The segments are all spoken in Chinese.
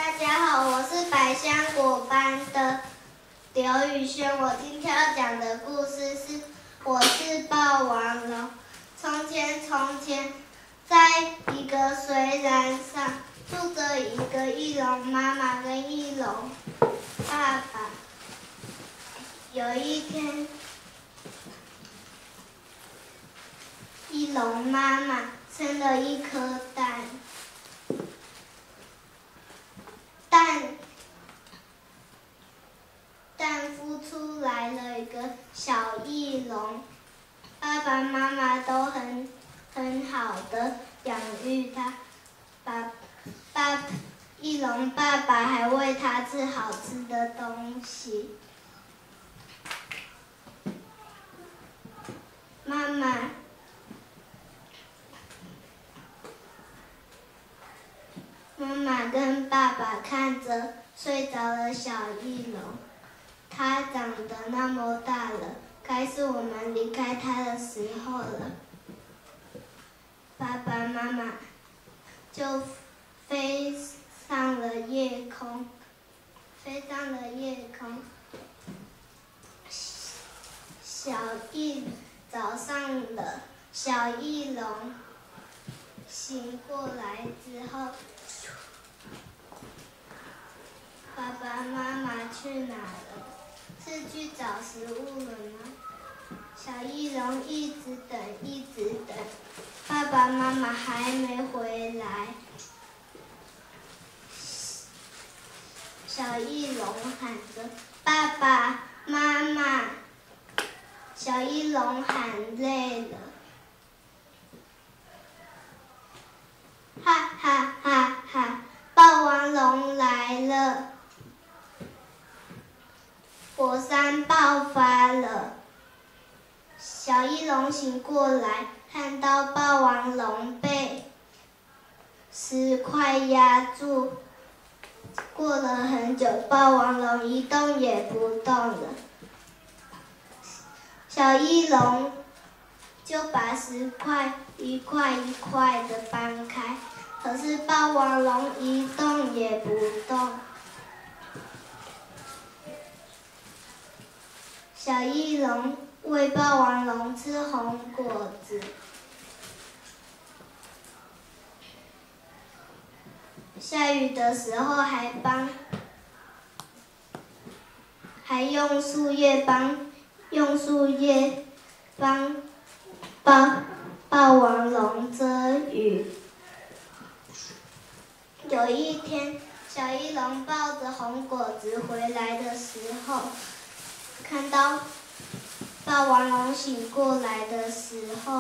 大家好，我是百香果班的刘宇轩。我今天要讲的故事是我是霸王龙。从前，在一个水岚上住着一个翼龙妈妈跟翼龙爸爸。有一天，翼龙妈妈生了一颗蛋。蛋孵出来了一个小翼龙，爸爸妈妈都很好的养育它，翼龙爸爸还喂它吃好吃的东西。妈妈跟爸爸看着睡着的小翼龙，它长得那么大了，该是我们离开它的时候了。爸爸妈妈就飞上了夜空。早上了，小翼龙醒过来之后，爸爸妈妈去哪了？是去找食物了吗？小翼龙一直等，爸爸妈妈还没回来。小翼龙喊着“爸爸妈妈”，小翼龙喊累了，哈哈哈哈！霸王龙来了，火山爆发了。小翼龙醒过来，看到霸王龙被石块压住。过了很久，霸王龙一动也不动了。小翼龙就把石块一块一块的搬开，可是霸王龙一动也不动。小翼龙喂霸王龙吃红果子。下雨的时候还用树叶帮霸王龙遮雨。有一天，小翼龙抱着红果子回来的时候，看到霸王龙醒过来的时候，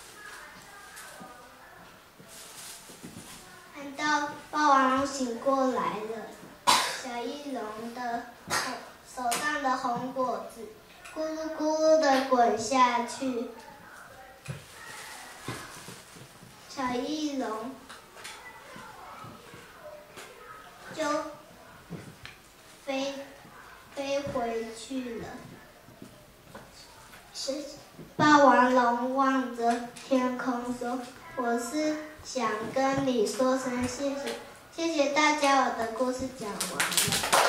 小翼龙的手上的红果子咕噜咕噜的滚下去，小翼龙就飞回去了。霸王龙望着天空说：“我是想跟你说声谢谢。”谢谢大家，我的故事讲完了。